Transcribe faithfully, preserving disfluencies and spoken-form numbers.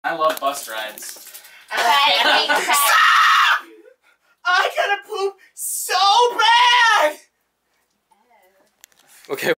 I love bus rides. Stop! I gotta poop so bad! Okay.